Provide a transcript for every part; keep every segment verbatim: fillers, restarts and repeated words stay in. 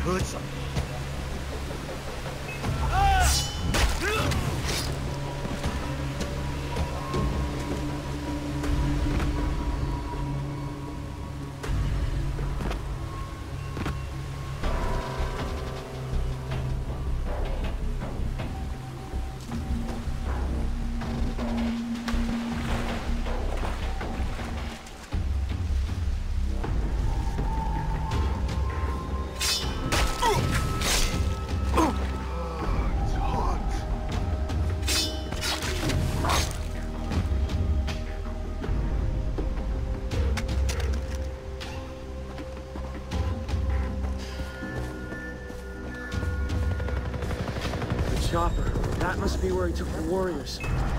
heard something. Chopper. That must be where he took the warriors.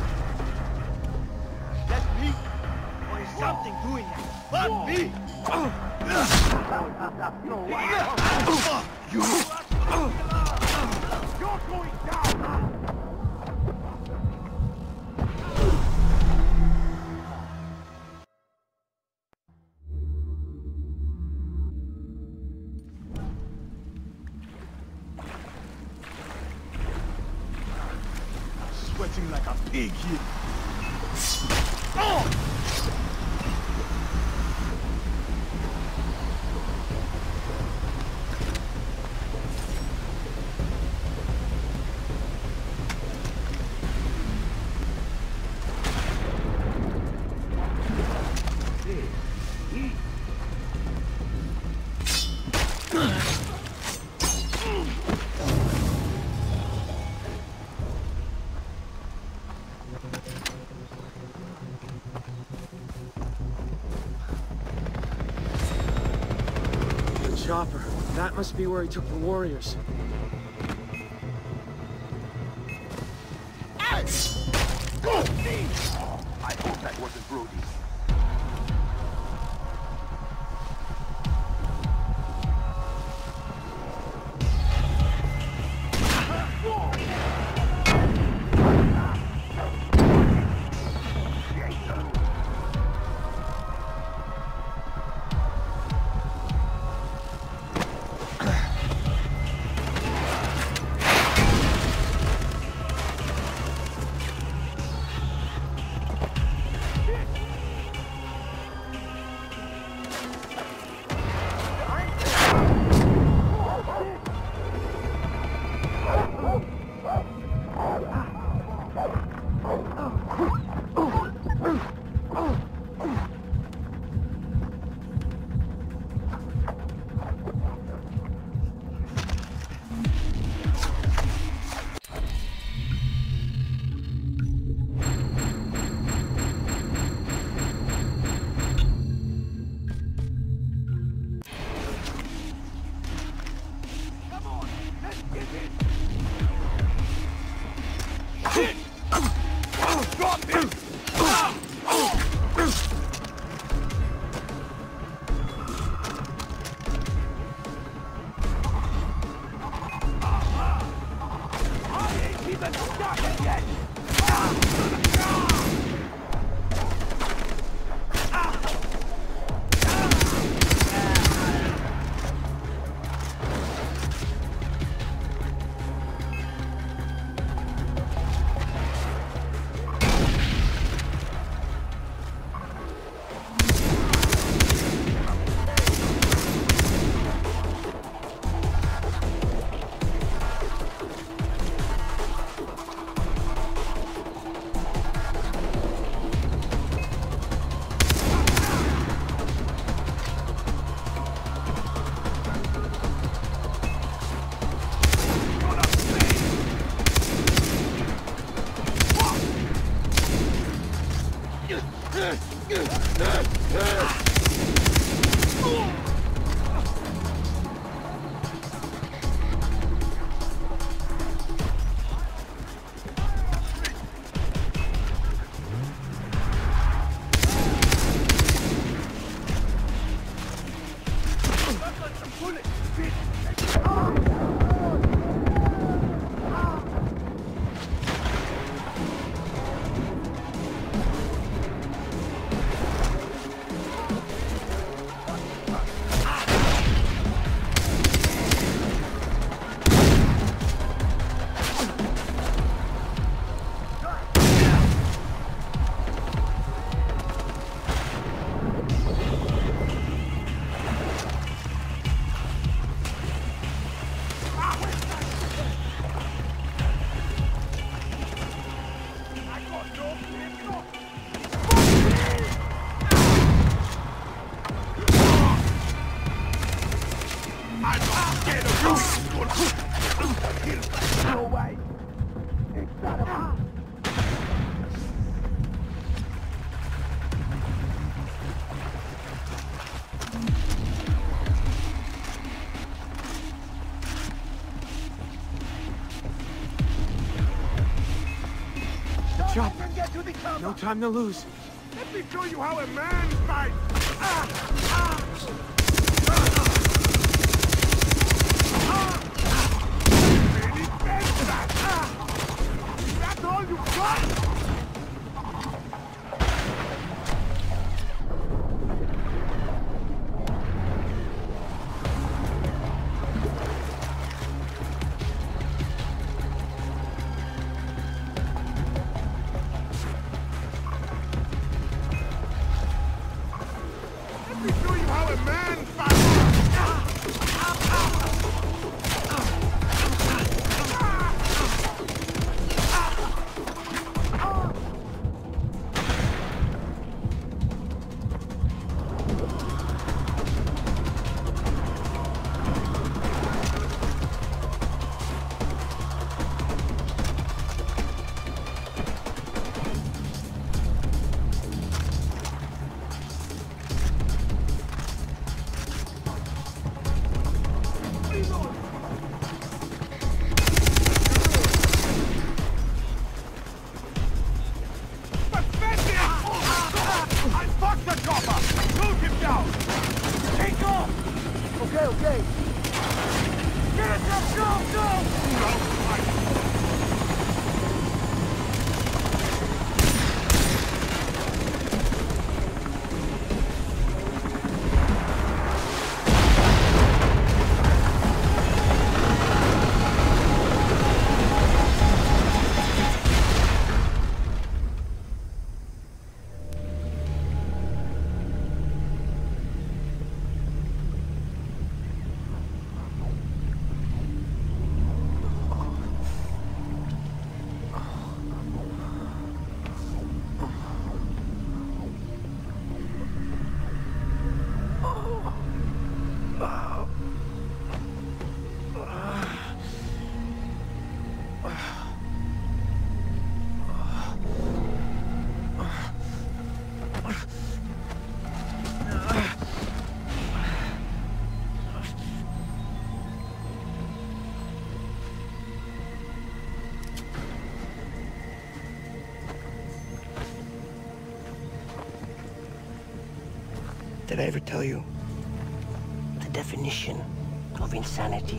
That's me? Or is something doing that? Not me! You! You're going down! Sweating like a pig here. Oh! Chopper. That must be where he took the warriors. Alex! Go! I hope that wasn't Brody. Chopper, Get to the cover. no time to lose. Let me show you how a man fights. Ah! Ah! Really bend that. Ah! That's all you got? Let me show you how a man fights. Okay, okay. Get it, go, go, go! Did I ever tell you the definition of insanity?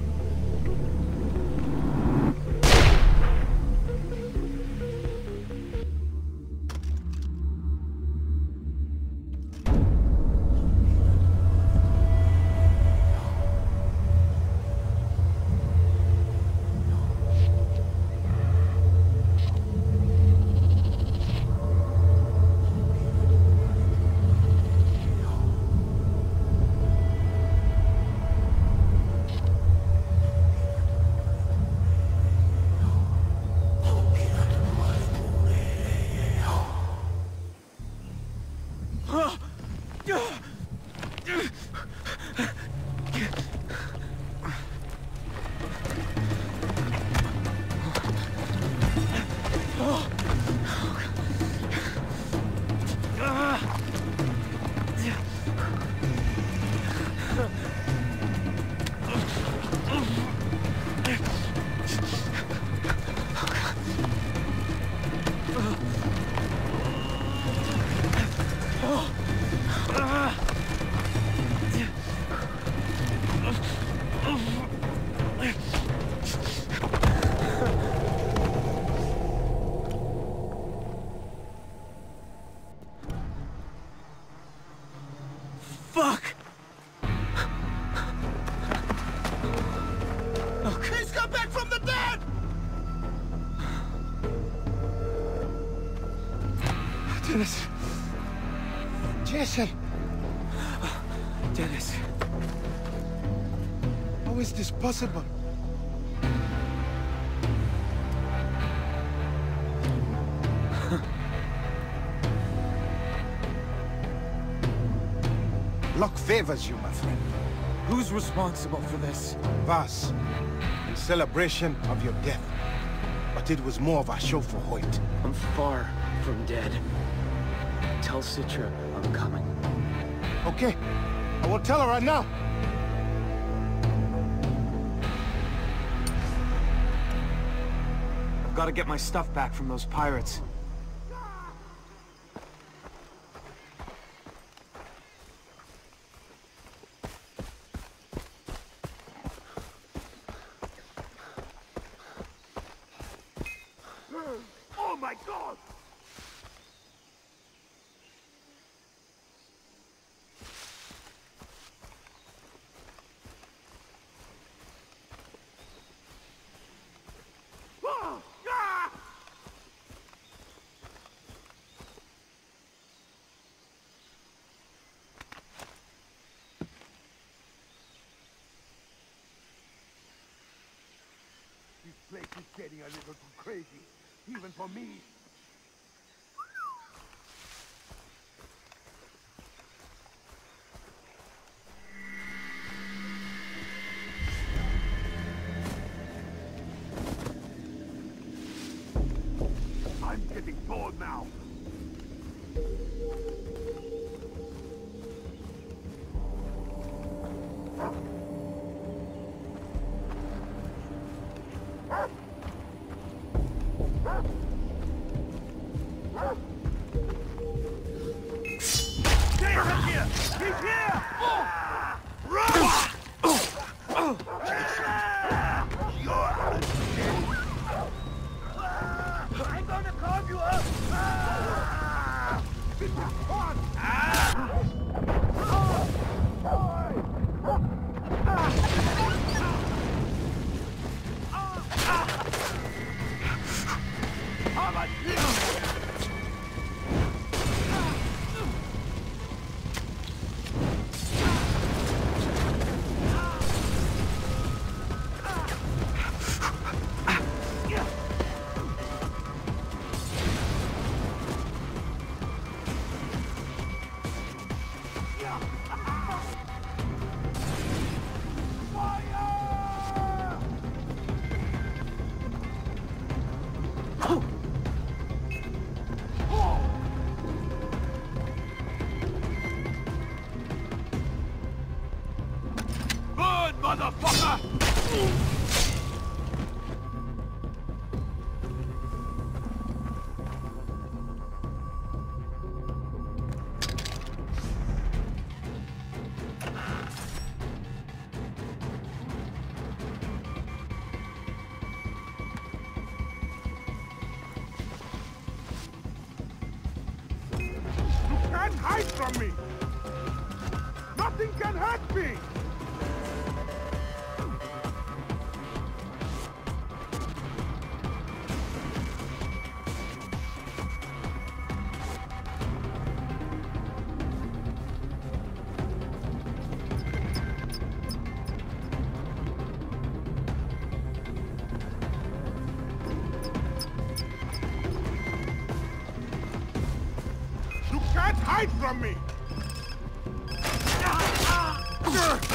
Fuck! He's come back from the dead! Dennis. Jason, Dennis. how is this possible? Luck favors you, my friend. Who's responsible for this? Vas, in celebration of your death. But it was more of a show for Hoyt. I'm far from dead. Tell Citra I'm coming. Okay, I will tell her right now. gotta get my stuff back from those pirates. Oh my God! Ah! Ah! This place is getting a little too crazy, even for me. I'm getting bored now. Stay right here! He's here! Run! You're I'm gonna carve you up! Ah! This is fun! Ah! How about this? Burn, motherfucker! You can't hide from me! Nothing can hurt me! You can't hide from me!